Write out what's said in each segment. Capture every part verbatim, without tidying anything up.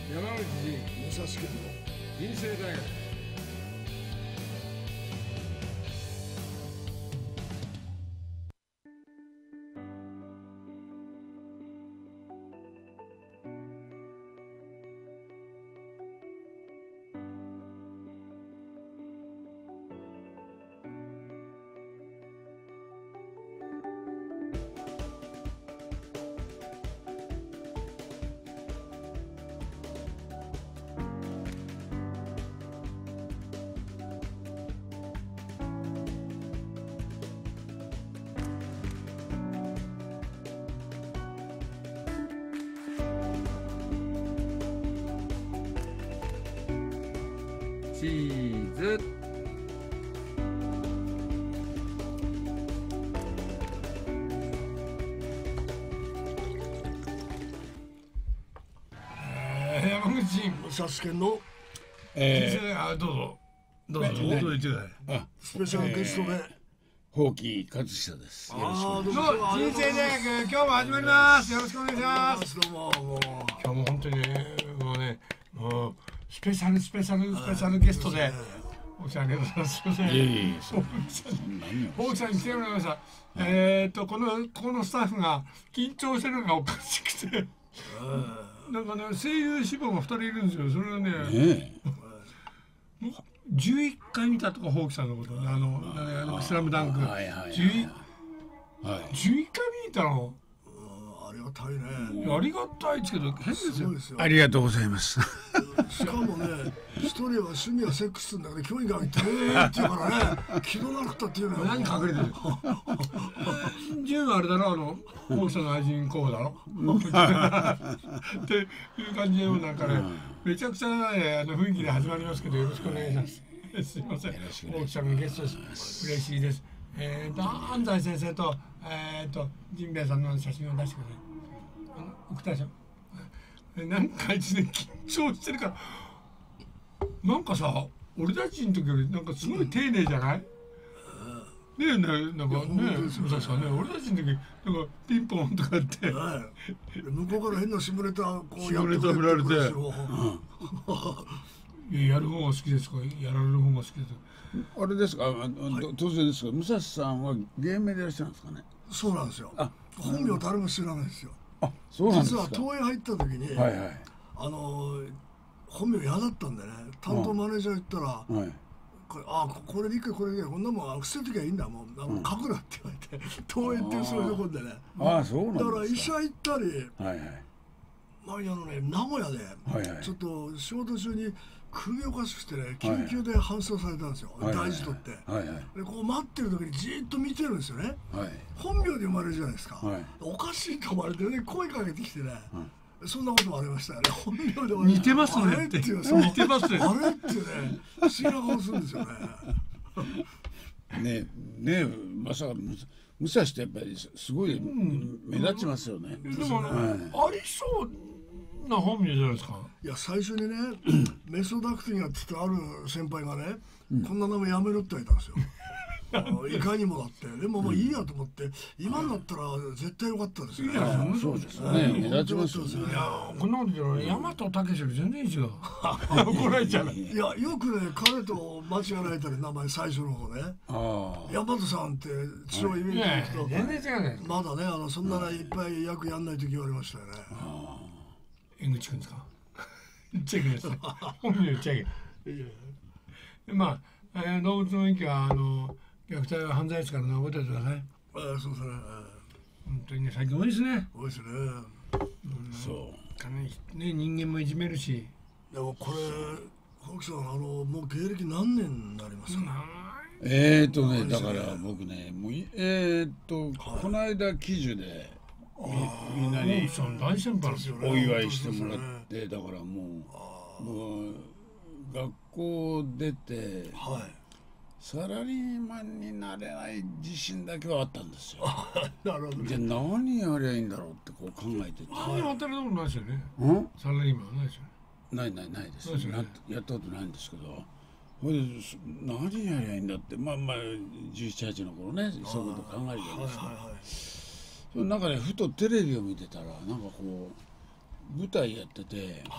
山口武蔵君の人生大学。チーズ。えー、山口武蔵君のえ人生、あ、どうぞどうぞ、 ねどうぞ言ってください。 ー、あ、 スペシャルゲストで、 ー、ほうき勝久です。よろしくお願いしどうます。 も人生大学、今日も始まります。よろしくお願いします。 どうももう今日も本当にね、もうね、もうスペシャルスペシャルスペシャルゲストで、大木さんありがとうございます。すみません。 いえいえ、そう。 大木さんに来てもらいました。えっとこのここのスタッフが緊張してるのがおかしくて、なんかね声優志望がふたりいるんですよ。それはね、 ねもうじゅういっかい見たとか、ほうきさんのことね、あのあのスラムダンクはいはいはいじゅういちはい。 じゅういっかい見に行ったの。 ありがたいね。 いやありがたいですけど変ですよそう。ですよ。 ありがとうございます。 しかもね、一人は趣味はセックスだから興味があってねって言うからね、気のなかったっていうの何隠れてる。ジュンはあれだろ、あのほうきさんの愛人候補だろ。っていう感じでなんかね、めちゃくちゃねあの雰囲気で始まりますけど、よろしくお願いします。すいません。ほうきさんがゲストです。嬉しいです。えーと安西先生とえーとジンベエさんの写真を出してください。あの送ったでしょ。なんか一年緊張してるから、なんかさ、俺たちの時よりなんかすごい丁寧じゃない？ねえねえ、なんかねえ、武蔵さんね、俺たちの時なんかピンポンとかって、 はい向こうから変な下ネタこう下ネタ見られてくるんですよいややる方が好きですか、やられる方が好きです。 あれですか、あの当然ですが、武蔵さんは芸名でいらっしゃるんですかね。 そうなんですよ。 あ、 本名誰も知らないですよ。 あ、そうなんですか。 実は東映入った時に、 はいはいあの本名嫌だったんでね、担当マネージャー言ったら、 はい。 これあここれでいいかこれでいいかこんなもん捨てときゃいいんだもん、あの書くなって言われて東映っていうそういうところでね。 ああ、そうなんですか。 だから医者行ったりはいはい前にあのね名古屋ではいはいちょっと仕事中に首おかしくてね緊急で搬送されたんですよ、 はいはい大事取って、 はいはいでこう待ってる時にじーっと見てるんですよね。 はい本名で生まれるじゃないですか、 はいおかしいと思われてね声かけてきてね、そんなこともありましたよね。本名で生まれ似てますねあれっていうそう似てますねあれっていうね不思議な顔するんですよね。 ねねまさかむ武蔵ってやっぱりすすごい目立ちますよね。 でも、 はいありそうな本名じゃないですか。 いや最初にねメソダクティングって言ってある先輩がね、こんな名前やめろって言われたんですよ。あのいかにもだってでももういいやと思って、今になったら絶対良かったですね。 いやそんなそうですね。目立ちますよね。 いやこんなこと言うの、大和武史より全然いいですよ。怒られちゃう。 いやよくね彼と間違えられたり名前最初の方ねああ。 大和さんって地方イベントに行くと、 全然違うじゃないですか。 まだねあのそんなねいっぱい役やんない時言われましたよね。 江口くんですか。言っちゃいけないですね。本名言っちゃいけない。でまあ、えー、動物の息はあの虐待は犯罪ですからね、覚えておいてください。 えー、そうですね、 本当にね最近多いですね。 えー、多いですね。 そう。 かなりね人間もいじめるし。 でもこれ北木さんあのもう芸歴何年になりますか、 えーとね、だから僕ね、もういえーと、この間記事でみみんなにさん大先輩ですよ。 お祝いしてもらって、だからもう、もう学校出てはいサラリーマンになれない自信だけはあったんですよ。 なるほどで、何やりゃいいんだろうってこう考えてて、 何も働いたことないですよね。 うんサラリーマンはないですよね。 ないないないですそうですよねなやったことないんですけど、それでそ何やりゃいいんだって、まあまあじゅうなな、はちの頃ね、そういうこと考えるじゃないですか。 はいはいはいその中でふとテレビを見てたらなんかこう舞台やってて、 はい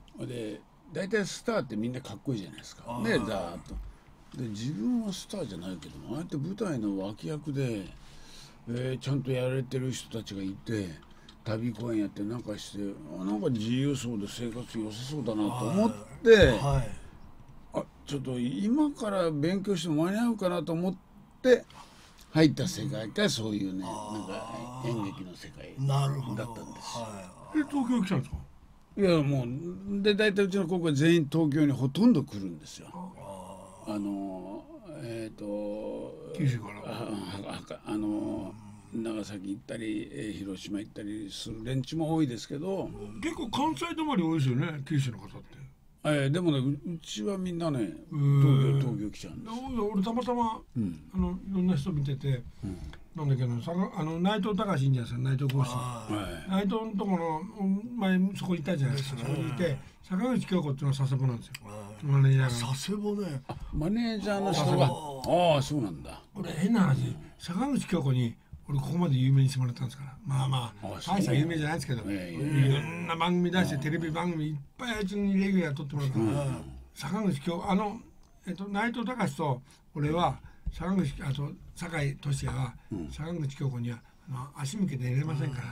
で大体スターってみんなかっこいいじゃないですかね、ざーっと。で自分はスターじゃないけども、ああやって舞台の脇役で、えー、ちゃんとやられてる人たちがいて旅公演やってなんかしてあなんか自由そうで生活良さそうだなと思って、 はい、 あちょっと今から勉強しても間に合うかなと思って入った世界がそういうね、なんか演劇の世界だったんです。 え東京来たんですか？ いやもうで大体うちの高校全員東京にほとんど来るんですよ。あのえっ、ー、と九州からああの長崎行ったり広島行ったりする連中も多いですけど、 結構関西止まり多いですよね、九州の方って。 えー、でもね う, うちはみんなね東京東京来ちゃうんです。 俺たまたま、うん、あのいろんな人見てて、うん、なんだけどさあの内藤隆いいんじゃないですか、内藤講師、はい、内藤のところの前そこにいたじゃないですか、そこにいて坂口京子っていうのは佐世保なんですよ、マネージャーが。 佐世保ね、 マネージャーの人がああそうなんだ。 俺変な話、坂口京子に俺ここまで有名にしてもらったんですから、まあまあ大した有名じゃないですけど、いろんな番組出してテレビ番組いっぱいあいつにレギュラー取ってもらったから、坂口京あの、えっと、内藤隆と俺は坂口あと酒井俊也は坂口京子にはあの足向けて寝れませんから。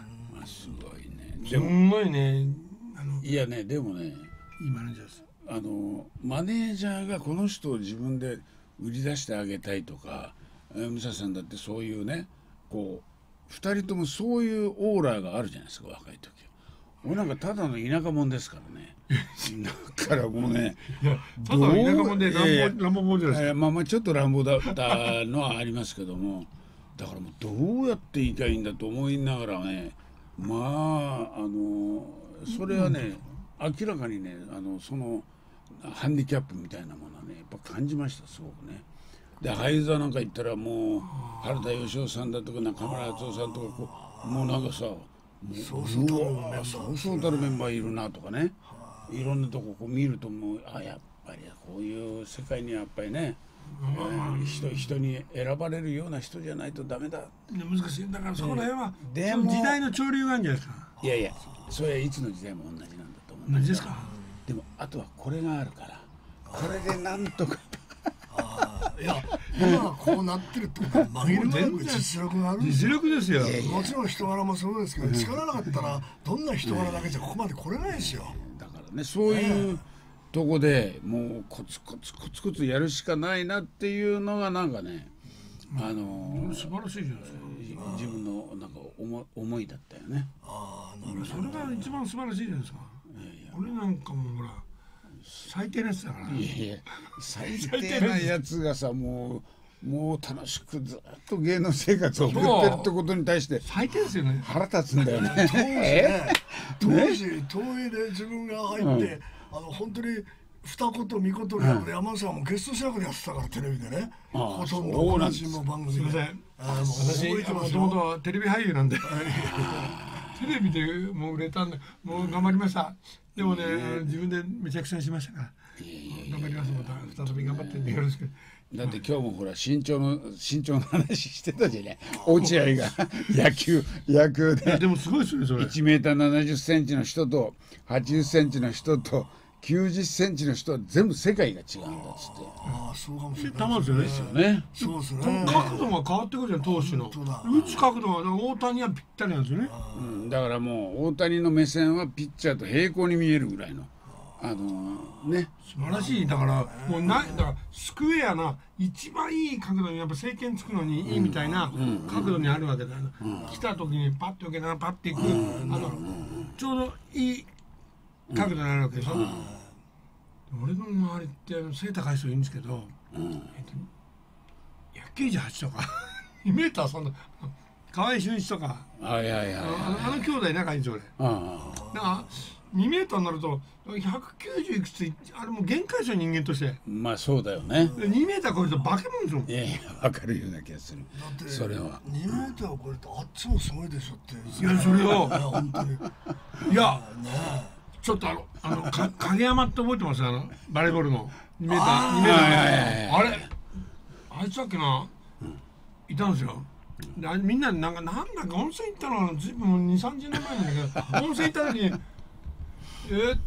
すごいね。 すんごいね。 あのいやねでもねいいマネージャーです。 あのマネージャーがこの人を自分で売り出してあげたいとか、武蔵さんだってそういうねこうふたりともそういうオーラがあるじゃないですか若い時。俺なんかただの田舎者ですからね。だからもうねいやただの田舎者で乱暴者です。 まあまあちょっと乱暴だったのはありますけども、だからもうどうやっていいかいいんだと思いながらね、まああのそれはね、うん、明らかにねあのそのハンディキャップみたいなものはねやっぱ感じましたすごくね。で俳優座なんか行ったらもう原田芳雄さんだとか中村敦夫さんとかこうもうなんかさそうそうたるメンバーいるなとかね、いろんなとここう見るともうあやっぱりこういう世界にはやっぱりね、えー、人, 人に選ばれるような人じゃないとダメだ。 難しい。だからそこら辺は、ね、その時代の潮流があるんじゃないですか。 いやいやそれはいつの時代も同じなんだと思う。 同じですか。 でもあとはこれがあるからこれでなんとかあいや今こうなってるってことは紛れもなく実力があるんですよ。実力ですよ。 もちろん人柄もそうですけど、力なかったらどんな人柄だけじゃここまで来れないですよ。 だからねそういうとこでもうコツコツコツコツやるしかないなっていうのがなんかね、あの素晴らしいじゃないですか。 自分のなんか思思いだったよね。 ああなるほど。それが一番素晴らしいじゃないですか。俺なんかもほら最低なやつだから。 いやいや最低なやつがさもうもう楽しくずっと芸能生活を送ってるってことに対して最低ですよね。 腹立つんだよね。 当時ね当時東映で自分が入って、うん、あの本当に二言三言でやっぱり山田さんもゲスト主役でやってたからテレビでね、うん、ほとんど同じも番組で。すみません。 私もともとテレビ俳優なんでテレビでもう売れたんでもう頑張りました。でもね自分でめちゃくちゃにしましたから。頑張ります。また再び頑張ってんでよろしく。 だって今日もほら身長の身長の話してたじゃない。落合が野球野球ででもすごいですねそれ。 いちメーターななじゅっセンチの人とはちじゅっセンチの人ときゅうじゅっセンチの人は全部世界が違うんだっつって。 ああそうかもしれない。 たまですよね。 そうですね。 角度が変わってくるじゃん投手の。打つ角度が大谷はぴったりなんですよね。 うん、だからもう大谷の目線はピッチャーと平行に見えるぐらいの。あのー、ね素晴らしい。だからもうないだからスクエアな一番いい角度にやっぱ政権つくのにいいみたいな角度にあるわけだよ、うん、来た時にパッと受けながらパッていく、うん、あのちょうどいい角度になるわけでしょ、うん、俺の周りって背高い人いるんですけど、うんえっと、ひゃくきゅうじゅうはちとかにメーターそんな河合俊一とかあの兄弟仲いいんですよ俺。だからにメーターになるとひゃくきゅうじゅういくつあれもう限界ですよ人間として。 まあそうだよね。 にメーター超えると化け物ですよ。 いやいや分かるような気がする。 だってそれはにメーターを超えるとあっちもすごいでしょって。 いやそれを本当にいやねちょっとあのあのか影山って覚えてますあのバレーボールのにメーターにメーターあれあいつだっけな、うん、いたんですよ。でみんななんかなんだか温泉行ったのはずいぶんにさんじゅうねんまえなんだけど温泉行った時にえーって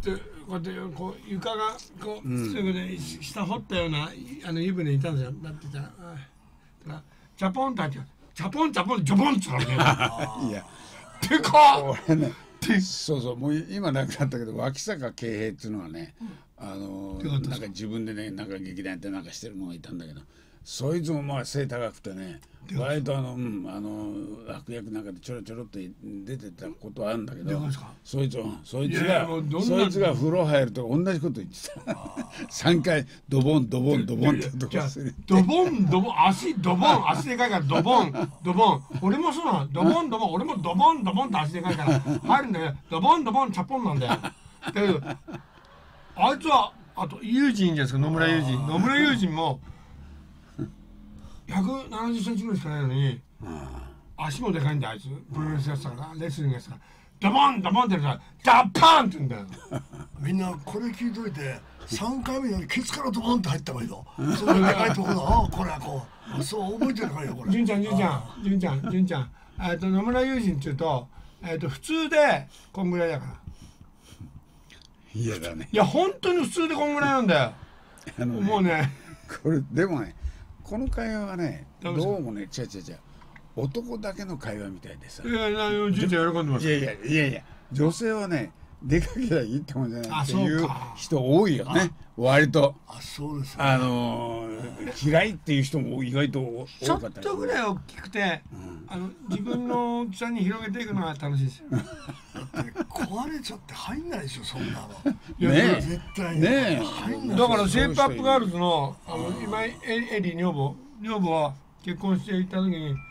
こうやってこう床がこう、すぐで下掘ったようなあの湯船にいたんですよ。だってじゃあ、だからジャポンって入ってジャポンジャポンジャポンって言ったらね。 いやでかっ。 俺ねそうそうもう今なくなったけど脇坂慶平っていうのはね、あのなんか自分でねなんか劇団やってなんかしてるのがいたんだけど、そいつもまあ背高くてね割とあの、うん、あの悪役なんかでちょろちょろっと出てたことはあるんだけど、そいつそいつがそいつが風呂入ると同じこと言ってた。さんかいドボンドボンドボンってとこする。 ドボンドボン足ドボン足でかいからドボンドボン俺もそうなの。ドボンドボン俺もドボンドボンって足でかいから入るんだけどドボンドボンチャポンなんだよ。だけどあいつはあと友人じゃないですか。野村友人野村友人もひゃくななじゅっセンチぐらいしかないのに足もでかいんだよあいつ。プロレスやってたからレスリングやってたからドボンドボンって言うからダパンって言うんだよ。 みんなこれ聞いといてさんかいめにケツからドボンって入った方がいいの。それでかいところああこれはこうそう覚えてるからよこれ。 純ちゃん純ちゃん純ちゃん純ちゃんえっと野村友人っていうとえっと普通でこんぐらいだから。 嫌だね。 いや本当に普通でこんぐらいなんだよ。 あのねもうねこれでもねこの会話はねどダメですかうもね違う違う違う男だけの会話みたいでさ。 いやいや純ちゃん喜んでます。 いやいやいやいや女性はね出かけたらいいってもんじゃないってあいうそうか人多いよね割と。 あそうですね。 あのー、嫌いっていう人も意外と多ちょっかったりとぐらい大きくて、あの自分の大きさに広げていくのが楽しいですよ。 壊れちゃって入んないでしょそんなの。 いやねえ絶対にねえ入んない。 だからシェイプアップガールズのあの今エエリー女房女房は結婚していた時に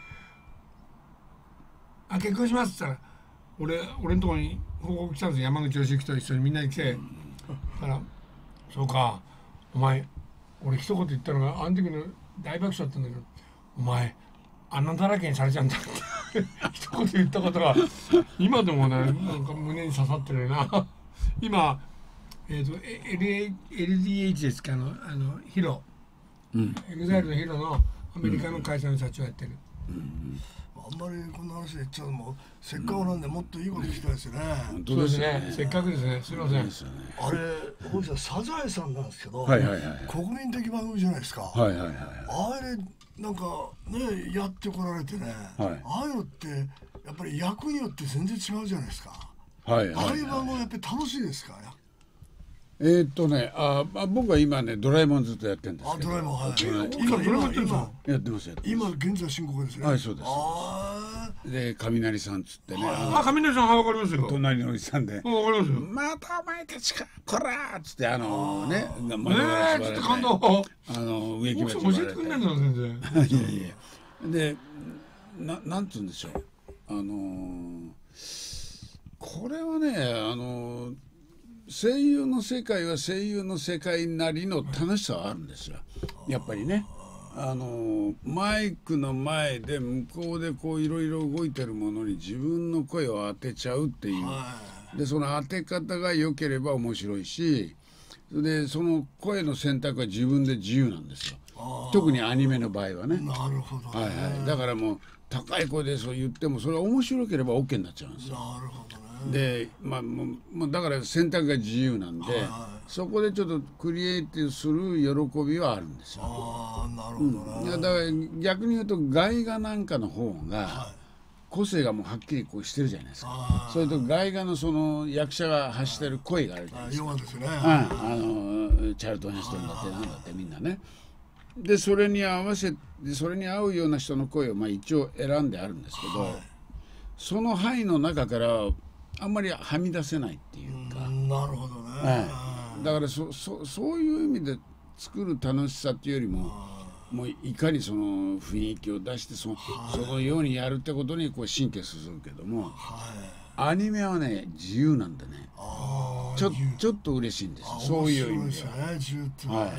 「あ結婚します」って言ったら俺俺のところに報告来たんですよ。山口義行と一緒にみんなに来てだから「そうかお前俺一言言ったのがあの時の大爆笑だったんだけどお前穴だらけにされちゃうんだ」って一言言ったことが今でもねなんか胸に刺さってるな。今えっ、ー、と エルディーエイチ ですかあのあのヒロ、うん、エグザイルのヒロのアメリカの会社の社長やってる。うんうんあんまりこんな話で言っちゃうのもせっかくなんでもっといいこと聞きたいですよね。 そうですね。せっかくですね。すみません。 あれ、本日はサザエさんなんですけど、 はいはいはい、 国民的番組じゃないですか。 はいはいはい、 あれなんかねやってこられてね、はい、ああいうのってやっぱり役によって全然違うじゃないですか。はいはいはい、ああいう番組やっぱり楽しいですか。 えーっとねああ僕は今ねドラえもんずっとやってるんですけど。 あドラえもんはい。 今ドラえもんやってるんですか。 やってますやってます。 今現在進行ですね。 はいそうです。で雷さんつってね。 あ雷さんはわかりますよ。 隣のおじさんで。 わかりますよ。 またお前たちかこらーっつってあのね。 ええちょっと感動。 あの植木鉢教えてくれないの全然。 いやいや。でななんつうんでしょう。あのこれはねあの。声優の世界は声優の世界なりの楽しさはあるんですよやっぱりね。あのマイクの前で向こうでこういろいろ動いてるものに自分の声を当てちゃうっていうでその当て方が良ければ面白いしでその声の選択は自分で自由なんですよ特にアニメの場合はね。 なるほど、ね、 はいはい、だからもう高い声でそう言ってもそれが面白ければ OK になっちゃうんですよ。 なるほどね。 でまあもうだから選択が自由なんで、はいはい、そこでちょっとクリエイティブする喜びはあるんですよ。 ああなるほどね、 うん、だから逆に言うと外画なんかの方が個性がもうはっきりこうしてるじゃないですか、はい、それと外画のその役者が発してる声があるじゃないですか。 弱ですね、 あのチャルトン・ヘストンだってなんだってみんなね。でそれに合わせてそれに合うような人の声をまあ一応選んであるんですけど、はい、その範囲の中からあんまりはみ出せないっていうか。 なるほどね、 はい、だから そ, そ, そういう意味で作る楽しさっていうよりももういかにその雰囲気を出して そ, そのようにやるってことにこう神経するけども、はい、アニメはね自由なんでねち ょ, ちょっと嬉しいんですよそういう意味では、ね自由ってねはい、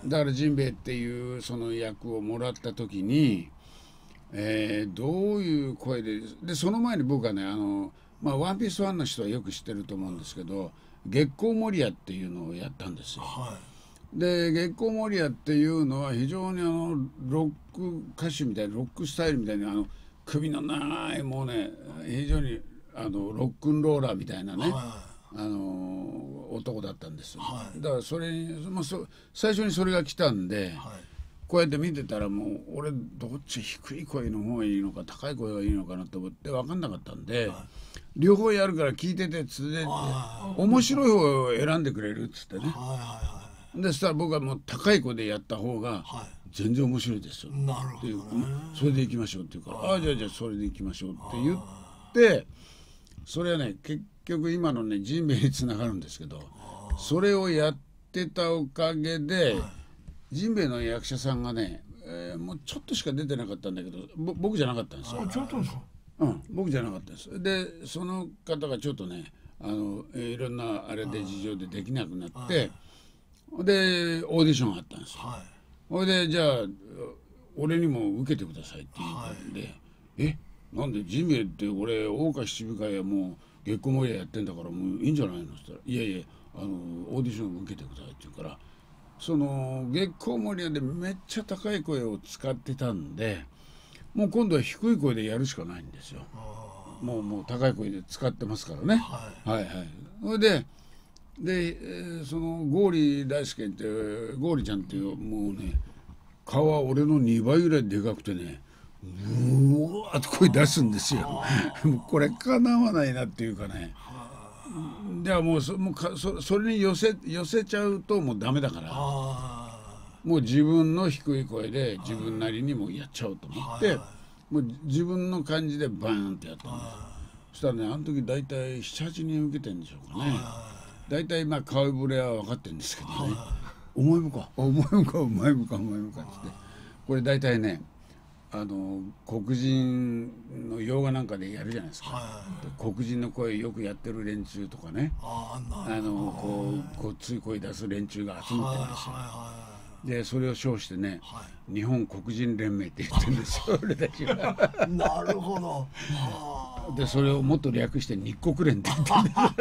だからジンベエっていうその役をもらった時に、えー、どういう声ででその前に僕はねあのまあ、ワンピースファンの人はよく知ってると思うんですけど月光守屋っていうのをやったんですよ、はい、で月光守屋っていうのは非常にあのロック歌手みたいなロックスタイルみたいなあの首の長いもうね非常にあのロックンローラーみたいなね、はい、 あの男だったんですよ、 はい、 だからそれに、まあ、そ最初にそれが来たんで、はい、こうやって見てたらもう俺どっち低い声の方がいいのか高い声がいいのかなと思って分かんなかったんで、はい、両方やるから聞いててつって面白い方を選んでくれるっつってね、はいはいはい、でそしたら僕はもう高い声でやった方が全然面白いですよ、はい、 なるほどね、 それでいきましょうって言うから、ああじゃあじゃあそれでいきましょうって言ってそれはね結局今のねジンベエにつながるんですけど、それをやってたおかげで、はい、ジンベエの役者さんがね、えー、もうちょっとしか出てなかったんだけど僕じゃなかったんですよ。 あ、ちょっとですか。 うん、僕じゃなかったです。でその方がちょっとねあの、えー、いろんなあれで事情でできなくなってでオーディションがあったんですよ。それでじゃあ俺にも受けてくださいって言うんで、はい、えなんでジンベエって俺大岡七部会はもう月光盛りやってんだからもういいんじゃないのって言ったらいやいやあのオーディション受けてくださいって言うからその月光盛りでめっちゃ高い声を使ってたんでもう今度は低い声でやるしかないんですよ。もうもう高い声で使ってますからね。はい、はいはいそれでで、えー、そのゴーリ大輔ってゴーリちゃんっていうもうね顔は俺のにばいぐらいでかくてねうわーっと声出すんですよ。もうこれかなわないなっていうかね。ではもう そ, もうか そ, それに寄せ寄せちゃうともうダメだからもう自分の低い声で自分なりにもやっちゃおうと思ってもう自分の感じでバーンってやったんです。そしたらねあの時大体ななはちにん受けてるんでしょうかね。大体まあ顔ぶれは分かってるんですけどねお前もかお前もかお前もかお前もかってってこれ大体ねあの黒人の洋画なんかでやるじゃないですか、はい、黒人の声よくやってる連中とかねあのこうごっつい声出す連中が集まってるんですよ、はいはいはい、でそれを称してね、はい、日本黒人連盟って言ってるんですよ俺たちはなるほどでそれをもっと略して日黒連って言って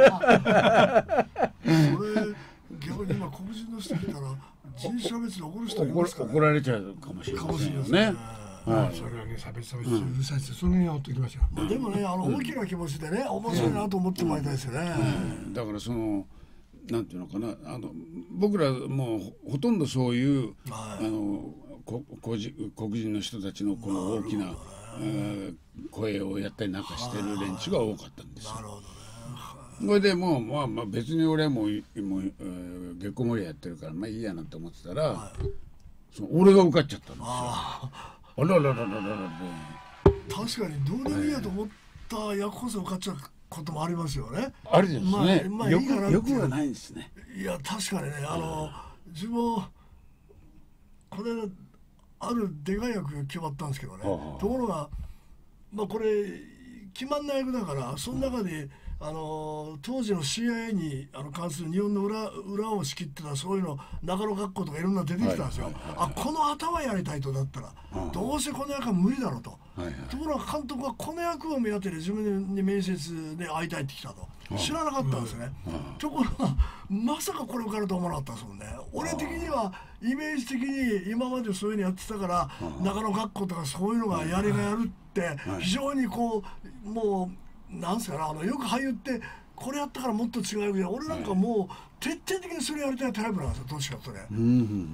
るんです逆に今黒人の人来たら人種差別で怒る人いますから、ね、 怒られちゃうかもしれませんよね。 はい、それはね差別差別うるさいですよ、その辺は追ってきましょう。 でもねあの大きな気持ちでね面白いなと思ってもらいたいですよね、 うんうん、だからそのなんていうのかなあの僕らもうほとんどそういう、はい、あのこ黒人の人たちのこの大きな、ね、声をやったりなんかしてる連中が多かったんですよ。なるほどね。それでもう、まあ、まあ別に俺はもう、もうえー、月光盛りやってるからまあいいやなと思ってたら、はい、その俺が受かっちゃったんですよ。ああらららららら確かにどうでもいいやと思った役こそ受かっちゃうこともありますよね。 あるですね。まあまあ、 よいいかなくよくはないですね。 いや確かにねあの自分これあるでかい役が決まったんですけどね。ところがまあこれ決まんない役だからその中で、あの当時の シーアイエー にあの関する日本の 裏, 裏を仕切ってたそういうの中野学校とかいろんな出てきたんですよ。あこの頭やりたいとだったらどうせこの役は無理だろうと、はいはい、ところが監督はこの役を目当てで自分に面接で会いたいって来たと知らなかったんですね。ところがまさかこれ受かると思わなかったんですもんね。俺的にはイメージ的に今までそういうのやってたから中野学校とかそういうのがやりがやるって非常にこうもうなんすかなあのよく俳優ってこれやったからもっと違うけど俺なんかもう徹底的にそれやりたいタイプなんですよどっちかとね、うん、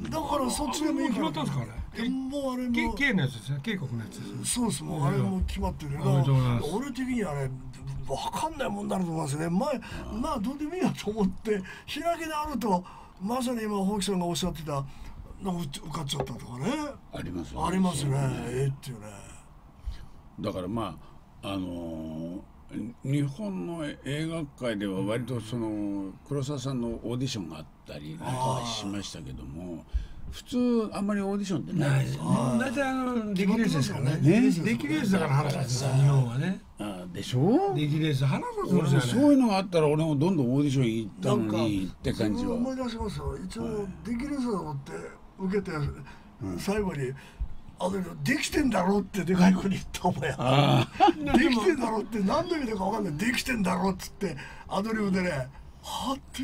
だからそっちでもいいから決まったんですかね。 もうあれも Kのやつですね渓谷のやつですね。 そうですもうあれも決まってるけど俺的にはね分かんないもんなると思いますね。前まあどうでもいいやと思って開きであるとまさに今ホーキさんがおっしゃってたなんか受かっちゃったとかねありますよね。ありますねええっていうね。 だからまああのー日本の映画界では割とその黒沢さんのオーディションがあったりなんかはしましたけども普通あんまりオーディションってないですよね。 大体あの出来レースですからね。出来レースだから腹立つんですよ日本はね。 あでしょ。 出来レース腹立つんですよね。 そういうのがあったら俺もどんどんオーディション行ったのにって感じは。 思い出しますよ。一応出来レースだと思って受けて最後に。あのできてんだろうってでかい子に言ったお前できてんだろうって何度言うのか分かんないできてんだろうっつってアドリブでねはって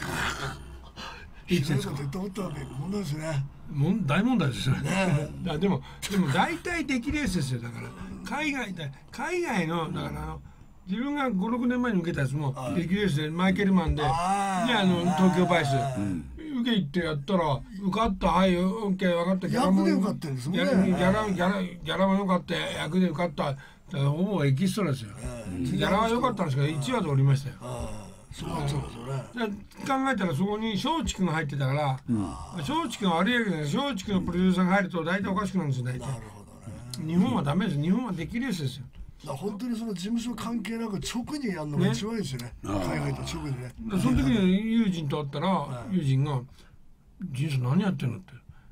ひどいこと言って思ったわけ問題ですね。 大問題ですよね。ねでもでも大体出来レースですよ。だから海外で海外のだからあの自分がごろくねんまえに受けたやつもはいレギュレースでマイケルマンでであーあの東京バイスうん受け行ってやったら受かったはいオッケー分かったギャラも役で受かってるんですもんねギャラギャラギャラギャラも良かった役で受かっただからほぼエキストラですよえギャラは良かったんですけどいちわで降りましたよああそうそうですよね。 で考えたらそこに松竹が入ってたから松竹が悪いわけです松竹のプロデューサーが入ると大体おかしくなるんですよ大体なるほどね。 日本はダメです日本はできレースですよだから本当にその事務所関係なく直にやるのが一番いいですよね。海外と直にね。 でその時に友人と会ったら友人が「仁さん何やってんの?」って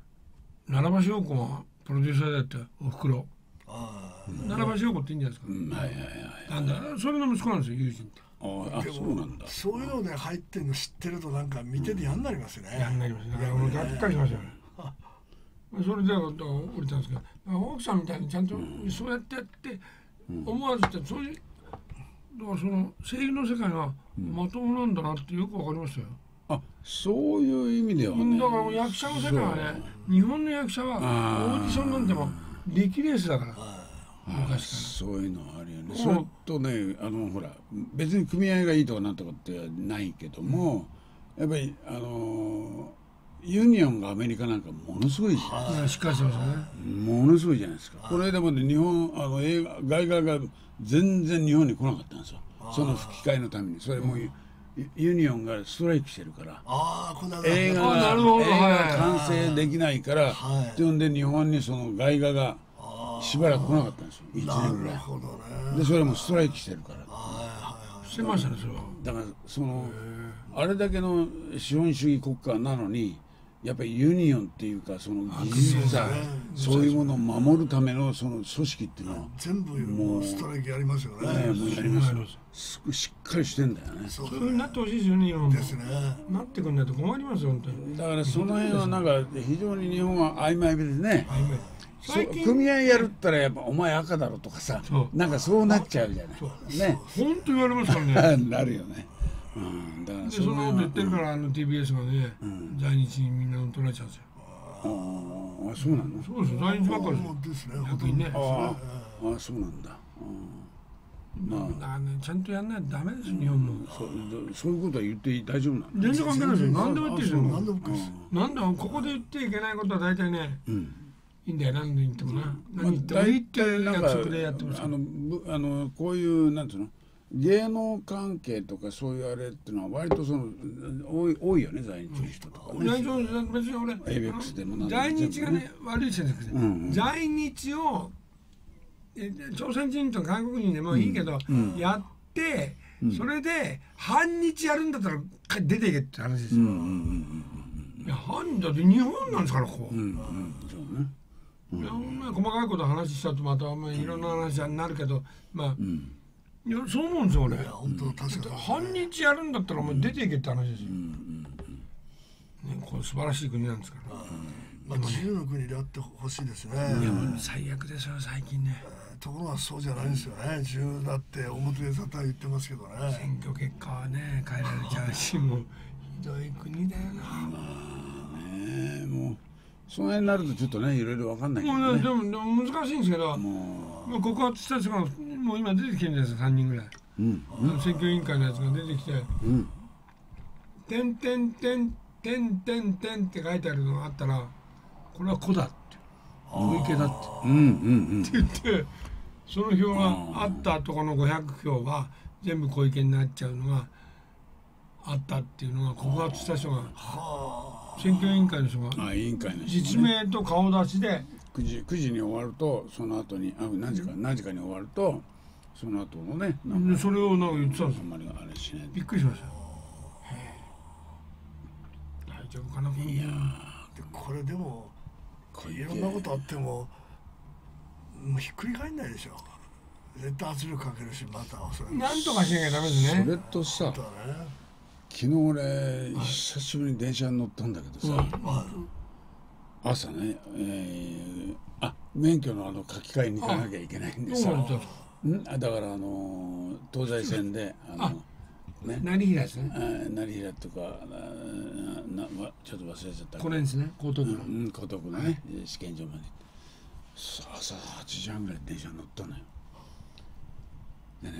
「奈良橋陽子がプロデューサーだっておふくろあ奈良橋陽子っていいんじゃないですか、 うんはいはいはいなんだそれの息子なんですよ友人ってああでそうなんだもそういうので入ってるの知ってるとなんか見てて嫌になりますよね。 やんなりますねだから俺がっかりしましたよねそれで降りたんですけど奥さんみたいにちゃんとそうやってやって思わずってそういうだからその声優の世界がまともなんだなってよくわかりましたよあそういう意味ではねだから役者の世界はね日本の役者はオーディションなんても歴レースだから昔そういうのはあるよねうんそれとねあのほら別に組合がいいとかなんとかってないけどもやっぱりあのユニオンがアメリカなんかものすごいじゃないからしっかりしてますよねものすごいじゃないですかこの間まで日本あの映画外画が全然日本に来なかったんですよその吹き替えのためにそれもユユニオンがストライキしてるからああこんな映画があなるほど映画がはい完成できないからはいっていうんで日本にその外画がしばらく来なかったんですよいちねんぐらいなるほどね。 でそれもストライキしてるからはいはいはい。 してましたねそれはだからそのあれだけの資本主義国家なのにやっぱりユニオンっていうかその技術者そういうものを守るためのその組織っていうのは全部もうストライキやりますよね。 ねもうやりますよすしっかりしてんだよねそうそういうふうになってほしいですよね日本もですね。 なってくんないと困りますよ本当にだからその辺はなんか非常に日本は曖昧でね最近組合やるったらやっぱお前赤だろとかさそうなんかそうなっちゃうじゃないね本当言われますからねなるよねうんだからでそのこと言ってるらからあの ティービーエス がね在日にみんな取られちゃうんですよああそうなのそうですよ在日ばっかりですよそうですね。 逆にねあああそうなんだだからねちゃんとやんないとダメですよ日本もそうそういうことは言って大丈夫なの全然関係ないですよ何でも言ってるんですよ何でもです。 なんだここで言っていけないことは大体ねうんいいんだよ何で言ってもなまあ何言ってもいいっていうなんか約束でやってますあのぶあのこういうなんていうの芸能関係とかそういうあれっていうのは割とその多い多いよね在日の人とかね。 大丈夫別に俺エイベックスでもなんでも在日がね悪い人じゃなくてうんうん在日をえ朝鮮人と韓国人でもいいけどやってそれで反日やるんだったら出ていけって話ですよ。 うんうんうんいや反だって日本なんですからここ。 うんうんうんそうね。 いやまあ細かいこと話しちゃうとまたまあいろんな話になるけどまあうんいやそう思うんですよ俺。 いや本当確かに。 反日やるんだったらお前出ていけって話ですよ。 うんうんねこれ素晴らしい国なんですから。 まあ自由の国であってほしいですね。 いやもう最悪ですよ最近ね。 ところがそうじゃないんですよね。自由だって表で沙汰言ってますけどね。 選挙結果はね変えられちゃうしもうひどい国だよな。 ねえもうその辺になるとちょっとねいろいろわかんないけどね。 もうねでもでも難しいんですけどももう告発した人がもう今出てきてるんですよさんにんぐらい。 ううんあの選挙委員会のやつが出てきてうん 「てんてんてんてんてんてん」って書いてあるのがあったらこれは子だって小池だってうんうん言ってその票があったとこのごひゃくひょうは全部小池になっちゃうのがあったっていうのが告発した人が選挙委員会の人がうんあ委員会の人実ね名と顔出しでくじくじに終わるとその後にあ何時か何時かに終わるとその後のねなんかでそれをなんか言ってたんですよあんまりあれしないびっくりしましたよ大丈夫かなこのいやでこれでも小池いろんなことあってももうひっくり返んないでしょ。絶対圧力かけるしまたそれ。 なんとかしなきゃダメですそねれとさだね。 昨日俺久しぶりに電車に乗ったんだけどさ、朝ね、えー、あ免許のあの書き換えに行かなきゃいけないんでさどうなるとんあだからあの東西線であのね何平ですねあ成平とかあななちょっと忘れちゃったこれですね江東区のうん江東区のね試験場まで行ってさ朝はちじはんぐらい電車に乗ったのよでね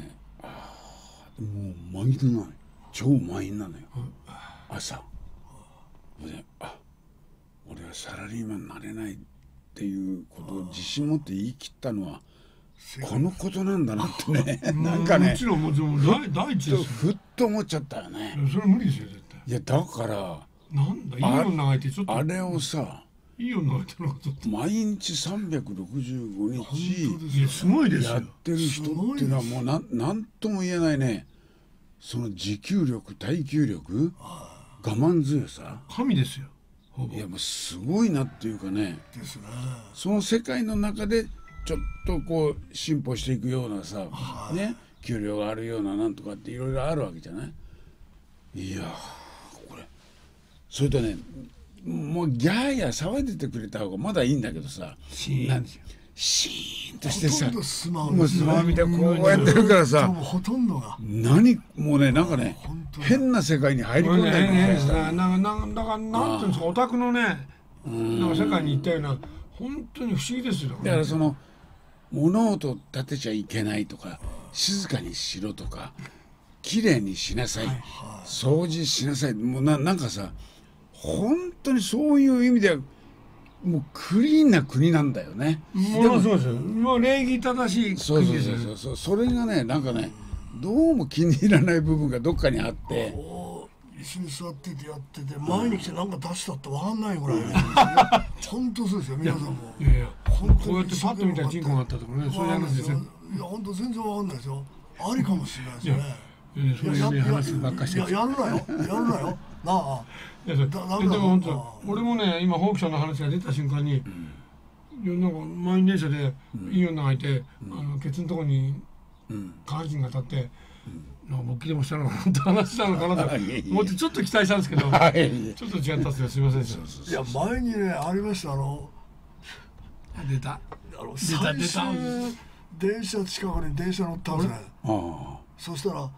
もう満員なのよ、超満員なのよ、朝で、あ、俺はサラリーマンになれないっていうことを自信持って言い切ったのはこのことなんだなってねなんかね、 もちろんもちろん第第一ですよ。 ふっと思っちゃったよね。 それ無理ですよ絶対。 いやだからなんだいい女がいてちょっとあれをさ、 いい女がいたのかちょっと毎日さんびゃくろくじゅうごにちいやすごいですよやってる人っていうのはもうなんなんとも言えないね。その持久力、耐久力、我慢強さ、 神ですよ。ほぼいやもうすごいなっていうかね、 ですね。 その世界の中でちょっとこう進歩していくようなさ、ね、給料があるようななんとかっていろいろあるわけじゃない。いやーこれそれとね、もうギャーや騒いでてくれた方がまだいいんだけどさ、 シーンですよ。 シーンとしてさ、 ほとんどスマホもうスマホ見てこうやってるからさ、 もうほとんどが何もうねなんかね本当に変な世界に入りこれ込んだりとねかした。 なんかなんだからなんていうんですか、オタクのねなんか世界に行ったような本当に不思議ですよ。 だからその物音立てちゃいけないとか、静かにしろとか、きれいにしなさい、掃除しなさい、もうななんかさ、本当にそういう意味ではもうクリーンな国なんだよね。 ものすごいですよ。もう礼儀正しいそうそう国ですよ。 そうそうそう、それがねなんかねどうも気に入らない部分がどっかにあって、 こう椅子に座っててやってて前に来て何か出したって分かんないぐらい本当そうですよ皆さんも。 いやいや本当にこうやってパッと見たらチンコがあったとかね、そういう話ですよ。 いや本当全然分かんないですよ。ありかもしれないですよね。 いやそういうね話ばっかりしてる。 いややるなよやるなよなあ。 いやそれだでダメだも本当俺もね今ホークさんの話が出た瞬間に、いやなんか満員電車でいい女がいて、あのケツのところに下半身が立って、なんか勃起でもしたのかなって話したのかなと思ってちょっと期待したんですけど、ちょっと違ったっすよ、すみませんでした。 いや前にねありましたあの出た。 あの出た出た最終電車近くに電車乗ったんですね。 あそしたら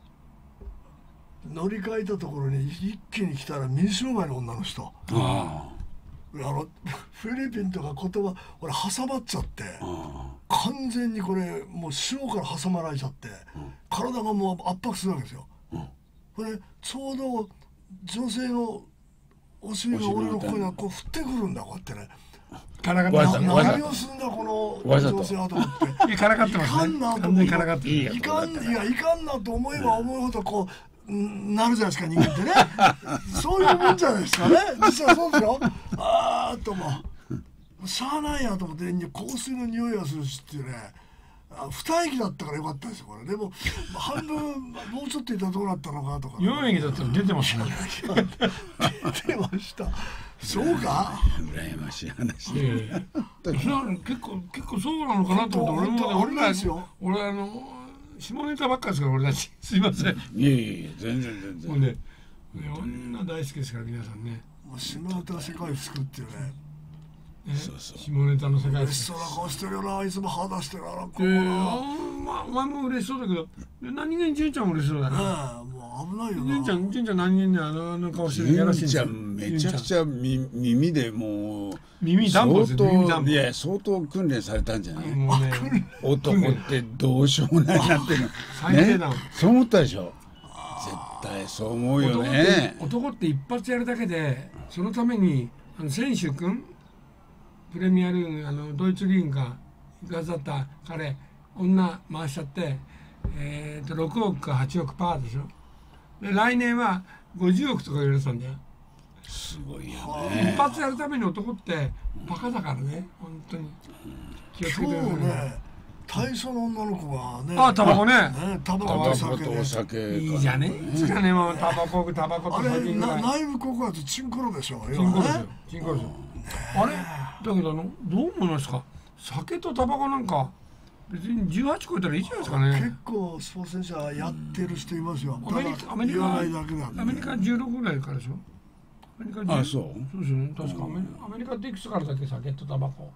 乗り換えたところに一気に来たら水商売の女の人、 ああのフィリピンとか言葉俺挟まっちゃってあ完全にこれもう塩から挟まられちゃって、体がもう圧迫するわけですよ。これちょうど女性のお尻が俺の声がこう降ってくるんだこうやってね。 からかってわざますね。 わざ何をするんだこのわざと女性はと思って。 いやからかっていますね。 かんなと完全思ってにからかってる。 いかんいやいかんなと思えば思うほどこうんなるじゃないですか人間ってねそういうもんじゃないですかね実はそうですよ。あーっともうしゃあないやと思って香水の匂いがするしっていうね、あ二駅だったからよかったですよこれ。でも半分もうちょっといたらどうなったのかとか、 よん駅だったら出てますね。 出てましたそうか羨ましい話いやいやいやそれは結構結構そうなのかなと思って、俺もね本当俺らですよ俺あの下ネタばっかですから俺たちすいません。 いやいやいや全然全然もうね女大好きですから皆さんね。 もう下ネタ世界作っていうねねそうそう下ネタの世界です。 嬉しそうな顔してるよないつも肌してるよなここいやいやなまあお前も嬉しそうだけど何気に純ちゃんも嬉しそうだな。 ねえもう危ないよな純ちゃん純ちゃん何気にねあのあの顔してるやらしいんですよ。 純ちゃんめちゃくちゃみ耳でもう耳ダンボですよ耳ダンボ。 相当いや相当訓練されたんじゃない。 もうね男ってどうしようもないなっていうの最低だもん。 そう思ったでしょ。絶対そう思うよ男ってね。 男って一発やるだけでそのためにあの選手君プレミアリーグあのドイツリーグが行かずだった彼女回しちゃって、えー、とろくおくかはちおくパーでしょ。で来年はごじゅうおくとか言われてたんだよ。 すごいよ一ね。 発やるために男ってバカだからね本当に気をつけてください今日ね。 ね対象の女の子がねあタバコねねタバタコとバコとお酒ね酒いいじゃねえですかねもうタバコタバコとあれ酒ぐらない内部告発チンコロでしょチンコですよねチンコですよ。あれだけどあのどう思いますか。酒とタバコなんか別にじゅうはち超えたらいいじゃないですか結ね。 構スポーツ選手はやってる人いますよ。 アメリただカアメリカ言わないだけなんでアメリカじゅうろくぐらいからでしょ。アメリカじゅうあそう。 そうですよね確かアメリカアメリカっていくつからだっけ酒とタバコ。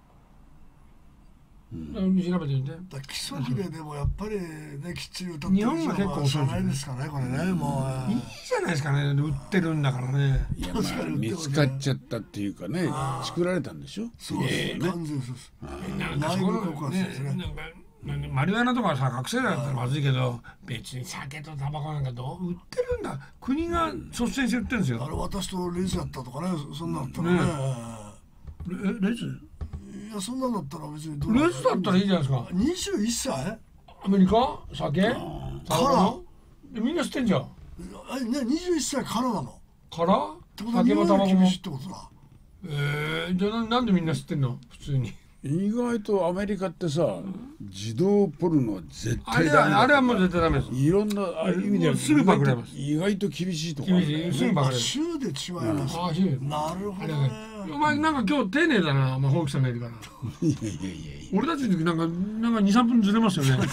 うん、調べてみて。 だから規則ででもやっぱりねきっちり歌って日本は結構遅いですよねじゃないですかねこれねもういいじゃないですかね売ってるんだからね。 いやまあ確かに見つかっちゃったっていうかね作られたんでしょ。 そうです完全にそうですなんか内そこの部告発ですねなんかマリファナとかさ覚醒剤だったらまずいけど、別に酒とタバコなんかどう売ってるんだ。国が率先して売ってるんですよ。 あれ私とレズやったとかね、そんなんだったらね。 レレズ？ いやそんなんだったら別にどうレズだったらいいじゃないですか。 にじゅういっさい？ アメリカ酒？タバコ？みんな知ってんじゃん。 えねにじゅういっさいからなの？ から酒もタバコも厳しいってことだ。 えー、じゃあなんでみんな知ってんの普通に。 意外とアメリカってさ、児童ポルノ絶あれ対ダメだ。 はあれはもう絶対ダメです。 いろんなあ意味ではすぐパクられます。 意外と厳しいところあるね。 すぐパクられる。 州で違います。 ああ、州。 なるほどね。 お前なんか今日丁寧だな、まあ、ホークさんがいるから。 いやいやいやいや。 俺たちの時なんかなんか二三分ずれますよね。おなんか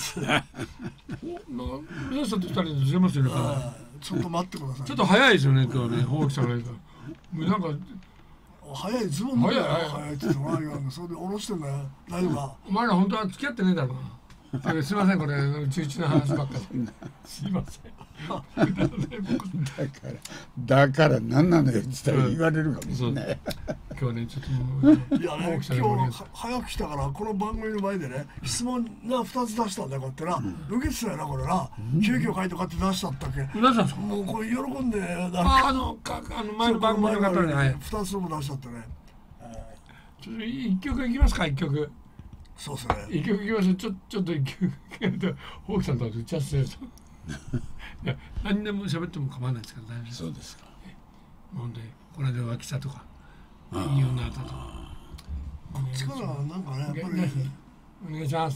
皆さんと二人でずれますよね。 ちょっと待ってください。 ちょっと早いですよね今日ね、ホークさんがいるから。もうなんか早いズボンだよ。 早い早いって言ってもらうそれで下ろしてんだよ。大丈夫か？ お前ら本当は付き合ってねえだろうな。すいませんこれうちうちの話ばっかり。すいません。 だからだから何なのよって言ったら言われるかもしれない。 今日ねちょっともういやね今日早く来たからこの番組の前でね質問なふたつ出したんだよこうやってな、受けてたよなこれな、急遽書いて買って出したったっけ。 出したんですか？ もうこれ喜んでなんかああのかあの前の番組の方にはいふたつとも出しちゃってね。 ちょっと一曲いきますか一曲。 そうですね。 一曲いきましょう。ちょちょっと一曲やるとホークさんと打ち合わせすると。いや何でも喋っても構わないですから大丈夫です。 そうですか。 ほんでこれで脇さとかいいような歌とか。 こっちからなんかねやっぱりお願いします。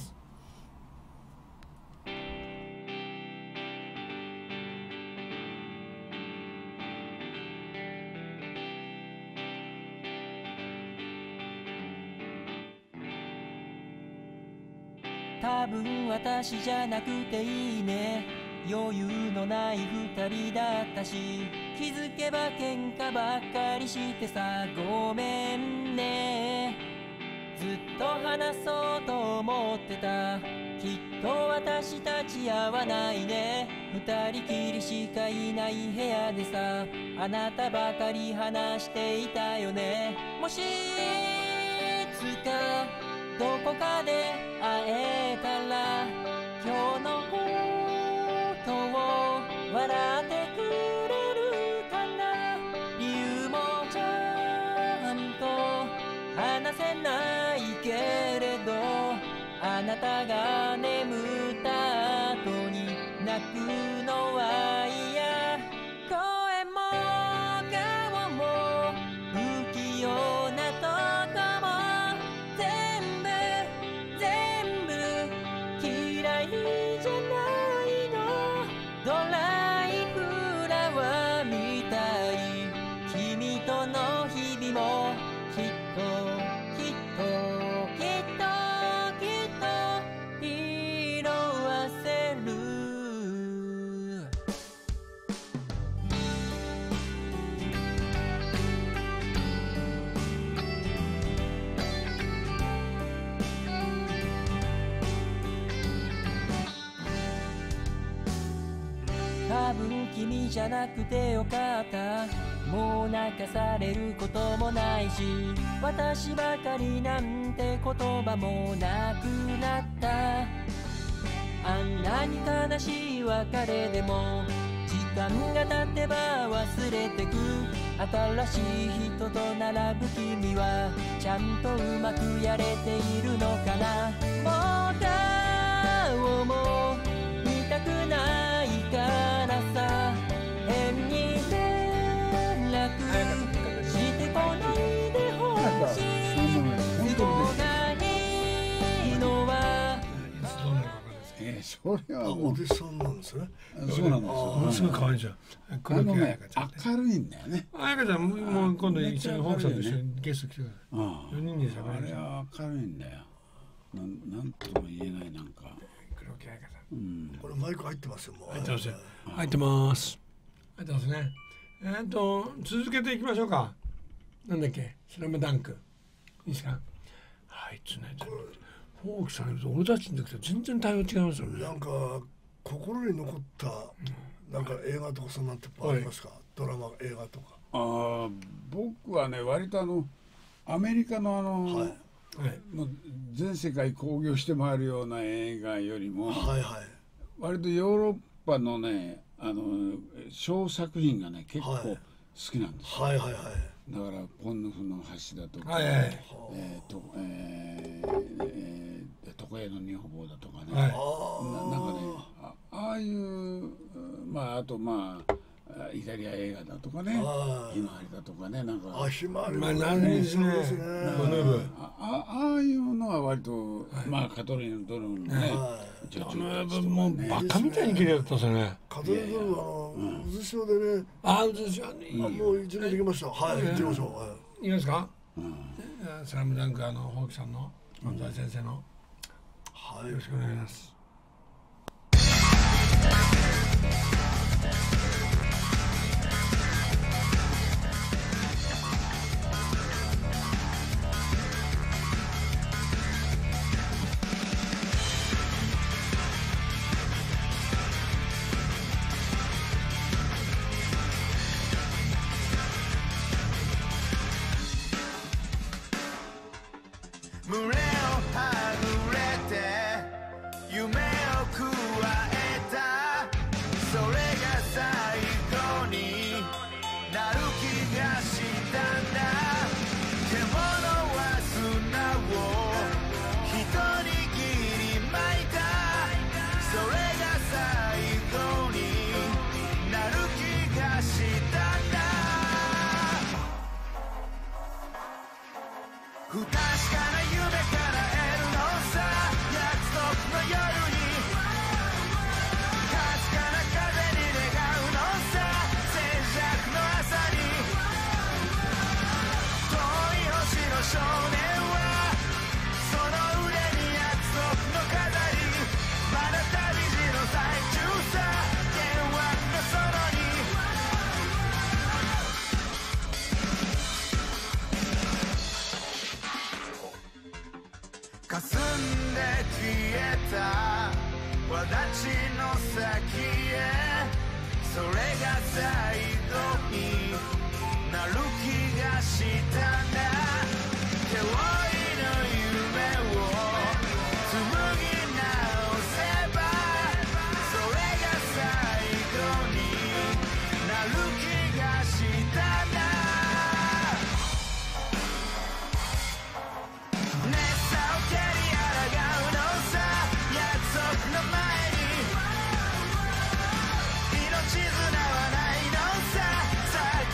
多分私じゃなくていいね、余裕のない二人だったし、気づけば喧嘩ばっかりしてさ、ごめんね。ずっと話そうと思ってた、きっと私たち合わないね。二人きりしかいない部屋でさ、あなたばかり話していたよね。もしいつかどこかで会えたら、今日のことを笑ってくれるかな。理由もちゃんと話せないけれど、あなたが眠った後に泣くのは嫌。声も顔も不器用なとこも全部全部嫌いじゃないの。ドライフラワーみたい、君との日々もきっときっときっときっと色あせる。多分君じゃなくてよかった。もう泣かされることもないし、私ばかりなんて言葉もなくなった。あんなに悲しい別れでも時間が経てば忘れてく。新しい人と並ぶ君はちゃんとうまくやれているのかな。もう顔も見たくないからさ、変に連絡してこないでほしい。都合がいいのはえー、それはもうお弟子さんなんですね。 そうなんですよ。 ものすごい可愛いじゃん。 あ黒木のね彩香ちゃんね。 明るいんだよね。 彩香ちゃんもう今度一緒にホークさんと一緒にゲスト来てください。 あ四人で喋る。 あれは明るいんだよ。なんなんとも言えないなんか。 黒木彩香さん。 うん。 これマイク入ってますよもう。 入ってますよ。入ってます。入ってますね。えーっと続けていきましょうか。なんだっけ、スラムダンク。いいですか。あいつね、フォークさんいると俺たちの時と全然対応違いますよね。 なんか心に残ったなんか映画とかそんなんってありますか？ドラマ映画とか。 ああ僕はね割とあのアメリカのあの、 はいもう全世界興行して回るような映画よりも、 はいはい、 割とヨーロッパのねあの小作品がね結構好きなんです、 はい、はいはいはいだからポンヌフの橋だとか、 はいはい、 えーとえーえー、床屋の女房だとかね、 はい、 な, なんかね あ, ああいうまああとまあイタリア映画だとかね、ひまわりだとかね、なんかあ、ひまわりまあ何ですね、 ああああいうのは割と、まあカトリーヌ・ドルーのね、 もうバカみたいに綺麗だったですよね。 カトリーヌ・ドルーはあの渦潮でね、 あ、渦潮ね、 もう準備できました。はい、行ってみましょう。いいですか？スラムダンクあのホーキさんの安西先生の、はい、よろしくお願いします。 絆はないのさ、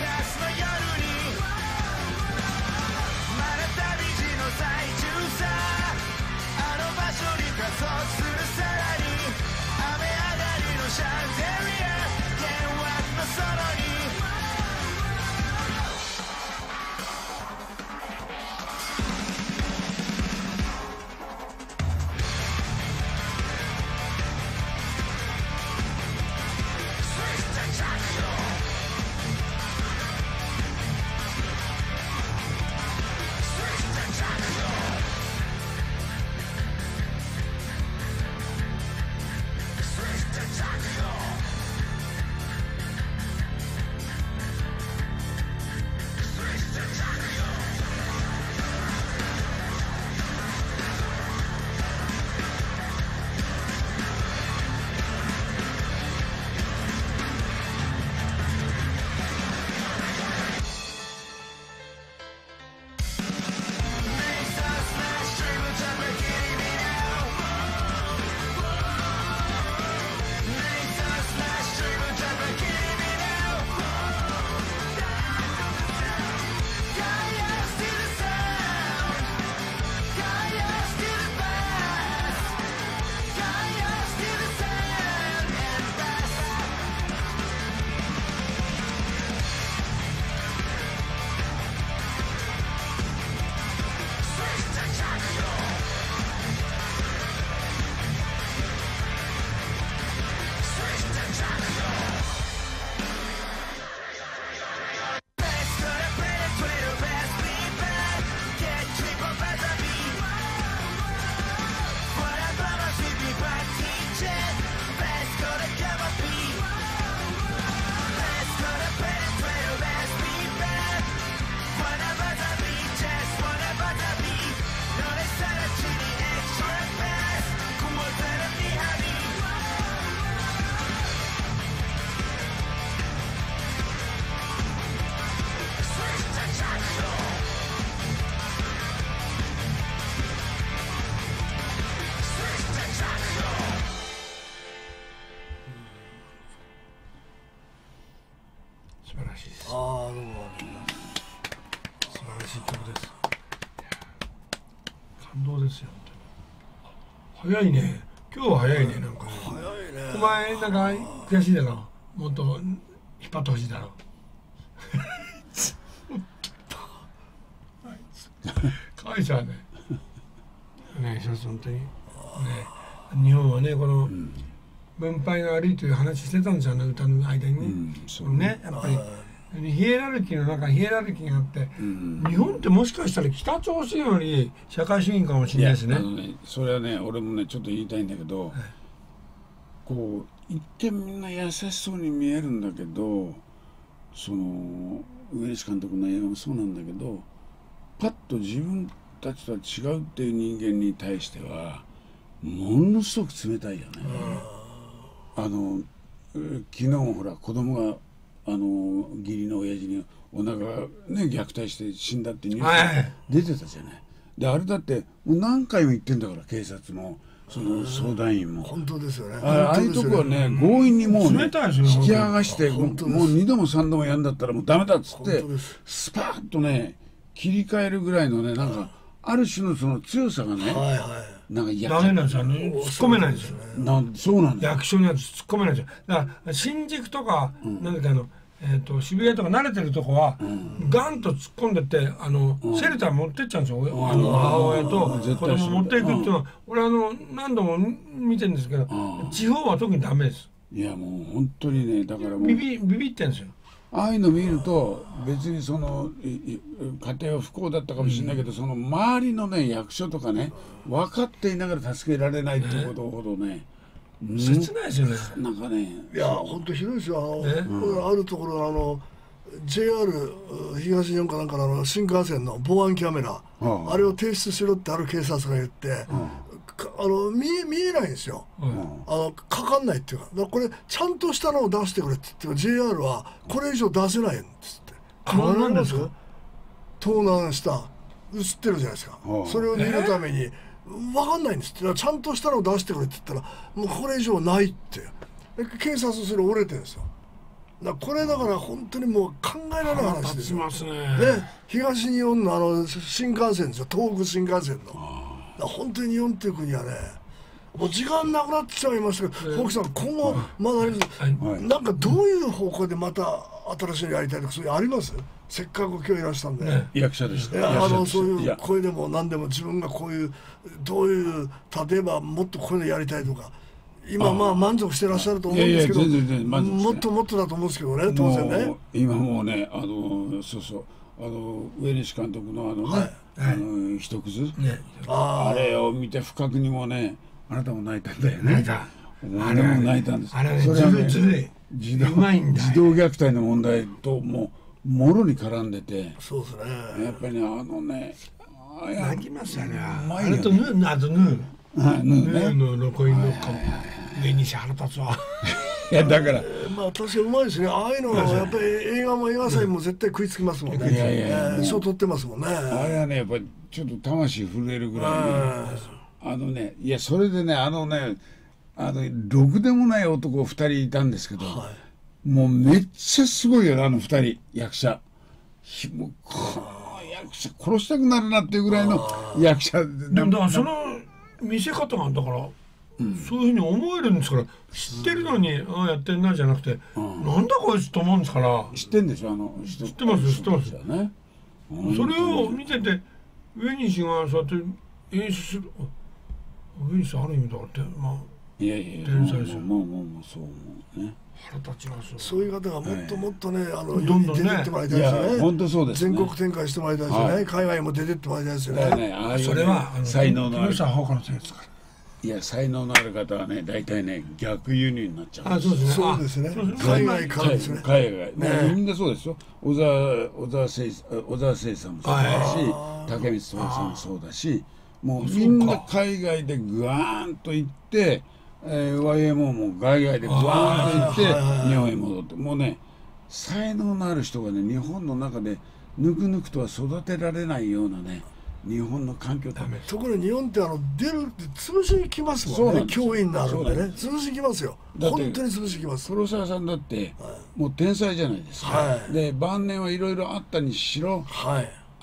しい曲です。感動ですよ本当に。早いね。今日は早いねなんか。 早いね。 お前なんか悔しいだろ。もっと引っ張ってほしいだろ。かわいそうね。ね一つ本当に。ね日本はねこの分配が悪いという話してたんですよね歌の間にね。うん、ねやっぱり。ヒエラルキーの中にヒエラルキーがあって、うん、日本ってもしかしたら北朝鮮より社会主義かもしれないですね。 あのねそれはね俺もねちょっと言いたいんだけど、はい、こう一見みんな優しそうに見えるんだけどその上西監督の映画もそうなんだけどパッと自分たちとは違うっていう人間に対してはものすごく冷たいよね。あの昨日もほら子供があの義理の親父にお腹がね虐待して死んだってニュースが出てたじゃない。であれだってもう何回も言ってんだから警察もその相談員も本当ですよね。 ああいうとこはね強引にもうね引き剥がしてもう二度も三度もやんだったらもうダメだっつってスパッとね切り替えるぐらいのねなんかある種のその強さがねなんかダメなんですよね。突っ込めないんですよ。 なんそうなんだ。 役所には突っ込めないんですよ。だから新宿とか、うん、なんだかあの、えー、と渋谷とか慣れてるとこは、うん、ガンと突っ込んでってあの、うん、シェルター持ってっちゃうんですよ。うん、あの母親と子供持っていくっていうのは、うん、俺あの何度も見てるんですけど、うん、地方は特にダメです。 いやもう本当にねだからもうビビビビってんですよ。 ああいうの見ると別にその家庭は不幸だったかもしれないけど、うん、その周りのね役所とかね分かっていながら助けられないっていうことほどね、 うん、切ないですよね。 なんかねいや本当ひどいですよ。あの、ねうん、あるところあの ジェイアール 東日本かなんかの、あの新幹線の防犯キャメラ、うん、あれを提出しろってある警察が言って、うんあの 見, 見えないんですよ、うん、あのかかんないっていうか、だからこれちゃんとしたのを出してくれって言って ジェイアール はこれ以上出せないんですって。 何なんですか。 盗難した映ってるじゃないですか、うん、それを見るために分かんないんですって。ちゃんとしたのを出してくれって言ったらもうこれ以上ないって警察それ折れてるんですよ。だからこれだから本当にもう考えられない話ですよ。 腹立ちますね。 で東日本のあの新幹線ですよ、東北新幹線の本当に日本っていう国はねもう時間なくなってしまいましたけど、ホークさん今後まだあれです、はい、なんかどういう方向でまた新しいのやりたいとかそういうあります？せっかく今日いらしたんで、ね、 役者でした。 いやあのそういう声でも何でも自分がこういうどういう例えばもっとこういうのやりたいとか今まあ満足してらっしゃると思うんですけど、いやいや全然全然もっともっとだと思うんですけどね当然ね。 今もうねあのそうそうあの上西監督のあのね、はいあの一くず、ね、あ, あれを見て不覚にもねあなたも泣いたんだよね。泣いた。あれも泣いたんです。 あれね、それはねずるい児童児童虐待の問題ともうもろに絡んでて、 そうですね。 やっぱりねあのね泣きますよね。あれとヌーあとヌーヌーののこいの上西腹立つわ。 いやだからまあ確かにうまいですね。ああいうのはやっぱり映画も映画祭も絶対食いつきますもんね。いやいや賞取ってますもんね。 あれはねやっぱりちょっと魂震えるぐらいにあのねいやそれでねあのねあのろくでもない男ふたりいたんですけど、はい、もうめっちゃすごいよねあのふたり役者。もうこの役者殺したくなるなっていうぐらいの役者でもだからその見せ方がだからうん、そういうふうに思えるんですから知ってるのにああやってんなじゃなくて、うん、なんだこいつと思うんですから。 知ってんでしょあの知ってます知ってますよね。それを見てて上西がそうやって演出する上西ある意味だってまあいやいや天才ですよ。もうもうもうそう思うね。 腹立ちますよ。 そういう方がもっともっとね、はい、あの世に出てってもらいたいですよね。 本当そうです、 ね。全国展開してもらいたいですよね。はい、海外も出てってもらいたいですよね。 ねああいうねそれは才能のある。 他の先生ですから。 いや才能のある方はね大体ね逆輸入になっちゃう。 あそうですね。そうですね。海外からですね。 海外ねみんなそうですよ。小沢小沢誠小沢誠さんもそうだし竹光徹さんもそうだしもうみんな海外でグワーンと行って、えー、ワイエムオー も海外でグワーンと行って日本へ戻ってもうね才能のある人がね日本の中でぬくぬくとは育てられないようなね日本の環境ダメ。 ところに日本ってあの出るって潰しに来ますもんね。教員になるんでね潰しに来ますよ。本当に潰しに来ます。 黒沢さんだってもう天才じゃないですか、はい、で晩年はいろいろあったにしろ、 はい、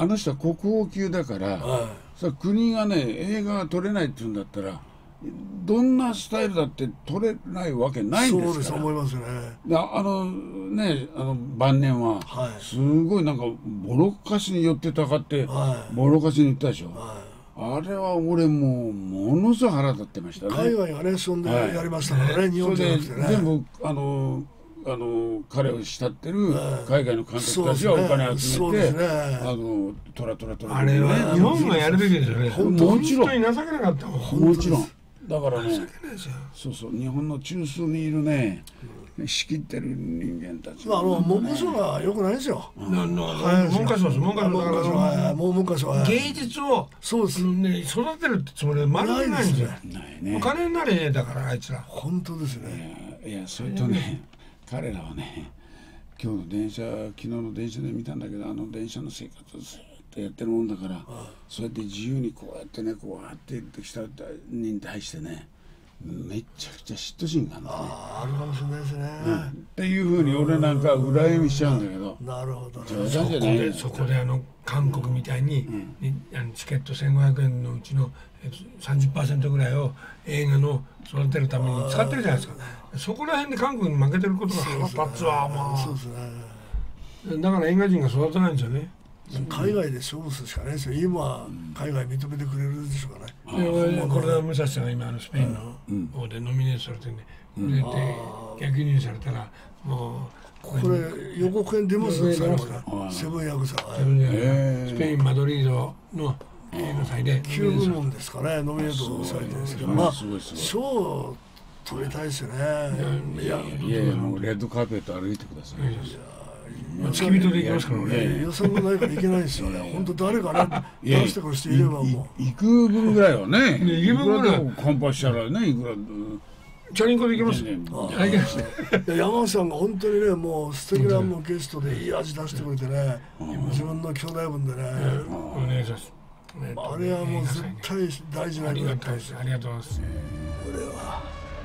あの人は国宝級だから、 はさ国がね映画が撮れないって言うんだったらどんなスタイルだって撮れないわけないんですから。 そうです思いますね。 であのねあの晩年ははいすごいなんかボロカスに寄ってたかってはいボロカスに言ったでしょ。 はあれは俺もうものすごい腹立ってましたい、 ね。 海外がねそんではいやりましたからね、日本それでじゃなくてね。 全部あのあの彼を慕ってる海外の監督たちがそうですねお金集そうめて、 ですねあのトラトラトラあれは日本がやるべきですよね。 本当本当に情けなかったもん。 もちろんだからね情けないですよ。 そうそう日本の中枢にいるね仕切ってる人間たちまああの文科省が良くないですよ。 ななはい文科省です。文科省文科省だからはもう文科省は芸術をそうですあのね育てるってつもりはまるでないんですよ。 ないね。 お金になれだからあいつら。 本当ですね。 いやいやそれとね彼らはね今日の電車昨日の電車で見たんだけどあの電車の生活をずっとやってるもんだからそうやって自由にこうやってねこうやってやってきたに対してねめっちゃくちゃ嫉妬心があるんだね。 ああるかもしれないですね。 っていうふうに俺なんか羨みしちゃうんだけどなるほどね。 冗そこ談じゃないでそこであの韓国みたいに、にあのチケットせんごひゃくえんのうちのえっとさんじゅっパーセントぐらいを映画の育てるために使ってるじゃないですか。そこら辺で韓国に負けてることが腹立つわまそうですね。 あ。だから映画人が育てないんですよね。 海外で勝負するしかないですよ。今は海外認めてくれるでしょうかね。 でこれで武蔵さんが今あのスペインの方でノミネートされてるんで、これで逆輸入されたらもうこれ予告編出ますよ。最後あねセブンヤクザ。 自分でスペインマドリードの映画祭で旧部門ですかねノミネートされてるんですけど、まあすごいすごい賞を取りたいですよね。いやいやいやもうレッドカーペット歩いてください。 付き人で行きますからね。 予算がないからいけないですよね。本当誰かねいや出してくる人いればもう。 いく分ぐらいはねね行く分ぐらいいくらでも乾杯したらねいくらチャリンコで行きます。 全然あ行きます。 いや山内さんが本当にねもう素敵なもうゲストでいい味出してくれてね自分の兄弟分でねお願いします。 あれはもう絶対大事なありことだったんですよ。 がとうです。ありがとうございます。 俺は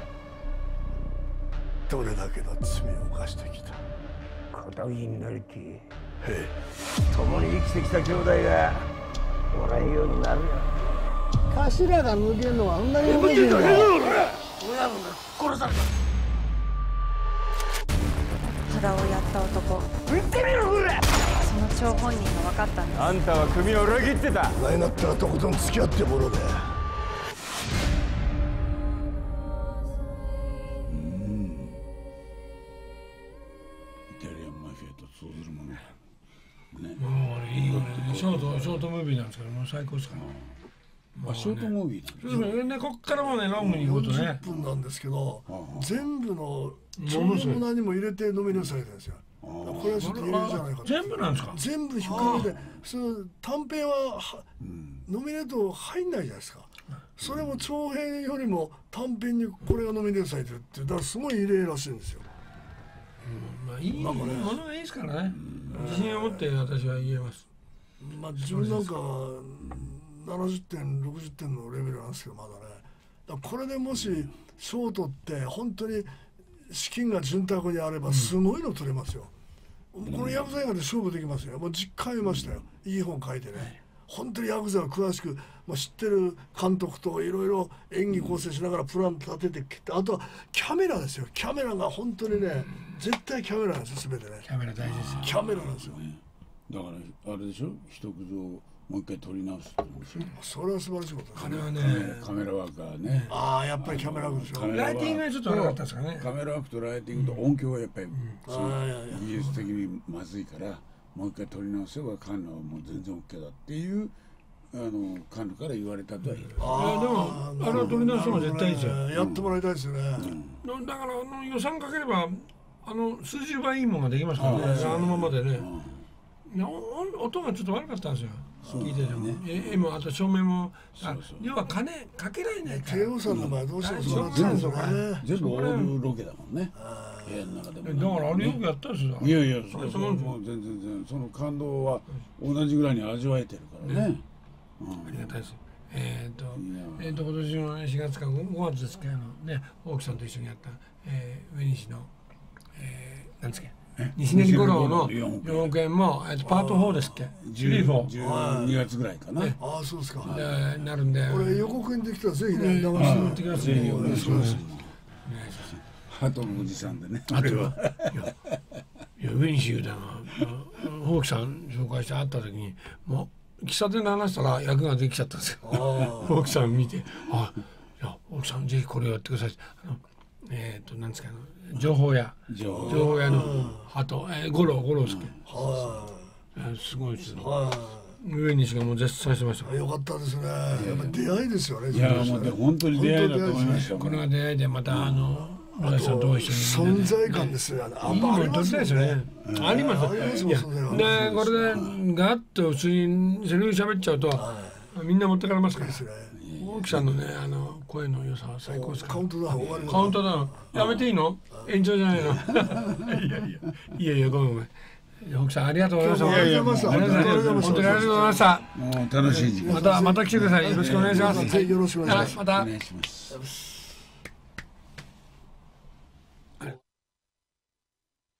どれだけの罪を犯してきた。 片桐になりきへえ共に生きてきた兄弟がおらんようになるよ。頭が抜けるのはあんなに無理だよ。親分が殺された。 肌をやった男、 撃ってみろこれ。 その張本人が分かったんです。 あんたは組を裏切ってた。 お前だったらとことん付き合ってもろで。 イタリアンマフィアと通ずるものがね。 もういいよね。ショートショートムービーなんですけどもう最高ですから。 あショートムービーなんですそうですね。こっからもねロングに行くとね。 よんじゅっぷんなんですけど全部のちょものすごいも何も入れてノミネートされてるんですよ。これはちょっと入れるじゃないかと。 全部なんですか。 全部ひっくるめてその短編ははノミネート入んないじゃないですか。それも長編よりも短編にこれがノミネートされてるってだからすごい異例らしいんですよ。 まあいいものがいいですからね。自信を持って私は言えます。 まあ自分なんかななじゅってんろくじゅってんのレベルなんですけどまだね。だからこれでもし賞を取って本当に資金が潤沢にあればすごいの取れますよ。このヤクザ映画で勝負できますよ。もう実感見ましたよ。いい本書いてね。本当にヤクザを詳しく、まあ、知ってる監督といろいろ演技構成しながらプラン立ててきてあとはキャメラですよ。キャメラが本当にね絶対キャメラなんですよ全てね。 キャメラ大事ですよ。 キャメラなんですよ。 だからあれでしょ一口をもう一回撮り直すって言うんですよ。 それは素晴らしいことですね。 あれはね。 カメラワークがねああやっぱりキャメラですよ。 カメラライティングがちょっと悪かったですかね。 カメラワークとライティングと音響がやっぱりそうああいやいや技術的にまずいからもう一回撮り直せばカンヌはもう全然 OK だっていうあのカンヌから言われたとは言う。 いやでもあれは取り直すのが絶対いいですよ。 やってもらいたいですよね。 だからあの予算かければあの数十倍いいものができますからね。あのままでね。いやお音がちょっと悪かったんですよ。聞いてても、絵もあと照明も要は金かけられないから。 帝王さんの場合どうしてもそうなっちゃうんですよね。 全部オールロケだもんね部屋の中でもね。 だからあれよくやったんですよ。 いやいやそそうそのもう全然全然その感動は同じぐらいに味わえてるからね。 ありがたいです。えっといやえっと今年のしがつかごがつですけどね大木さんと一緒にやったえー上西のえーなんですか西成五郎のよんおくえんもえっとパートフォーですっけ。 じゅうにがつぐらいかな。 ああそうですか。 でなるんで。 これ予告編できたらぜひね流してしてください。 お願いします。 ハトのおじさんでね。 あとはいやウィンシーだな。ホーキさん紹介して会った時にもう喫茶店で話したら役ができちゃったんですよ。ホーキさん見て、あ、いやホーキさんぜひこれをやってください。あのえっとなんですか情報屋情報屋のハト五郎五郎ですけ。すごいですね。上西がもう絶賛してました。 よかったですね。やっぱ出会いですよね。 いやもう本当に出会いだと思いました。 これが出会いでまたあの。村井さんと一緒に存在感ですね。 あんまり撮りたいですよね。あります。いや、でこれでガッと普通にセリフ喋っちゃうとみんな持ってかれますから。大木さんのねあの声の良さは最高ですから。 カウントダウン終わり。 カウントダウンやめていいの？延長じゃないの。いやいやいやいやごめんごめん。大木さんありがとうございました。 ありがとうございました。 本当にありがとうございました。 もう楽しい時間。 またまた来てください。よろしくお願いします。 よろしくお願いします。 また。 お願いします。